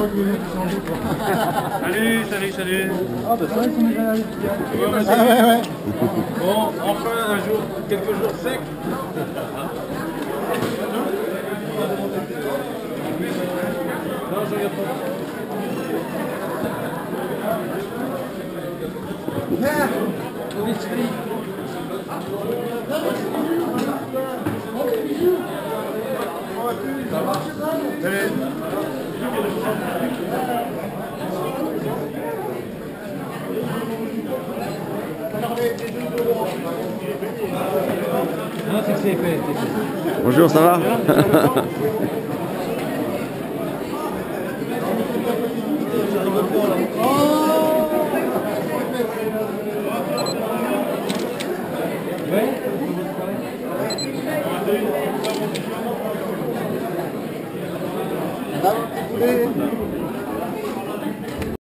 Salut, salut, salut. Ah bah ça, ils sont déjà allés. Ah ouais, ouais. Bon, enfin un jour, quelques jours secs. Non, je regarde pas. Salut. Non, c'est que c'est fait. Bonjour, ça va? Ouais.